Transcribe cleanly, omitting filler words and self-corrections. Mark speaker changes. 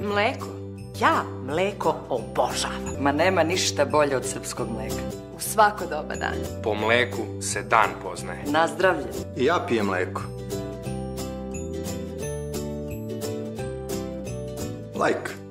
Speaker 1: Mleko? Ja mleko obožavam.
Speaker 2: Ma nema ništa bolje od srpskog mleka.
Speaker 1: U svako doba dana.
Speaker 3: Po mleku se dan poznaje.
Speaker 2: Na zdravlje.
Speaker 4: I ja pijem mleko. Like.